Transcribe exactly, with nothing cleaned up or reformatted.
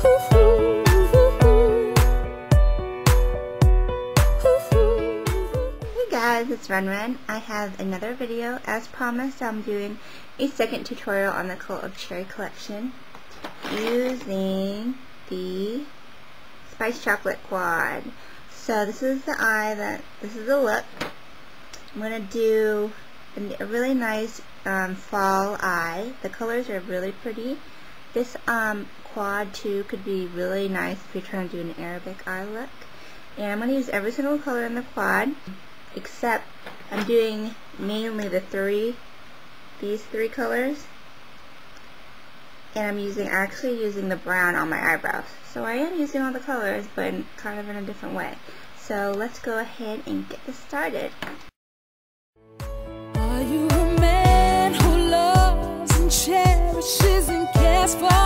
Hey guys, it's Ren Ren. I have another video. As promised, I'm doing a second tutorial on the Cult of Cherry collection using the Spice Chocolate Quad. So this is the eye that, this is the look. I'm going to do a really nice um, fall eye. The colors are really pretty. This um, quad too could be really nice if you're trying to do an Arabic eye look. And I'm going to use every single color in the quad, except I'm doing mainly the three, these three colors. And I'm using, actually using the brown on my eyebrows. So I am using all the colors, but in, kind of in a different way. So let's go ahead and get this started. Are you a man who loves and cherishes and cares for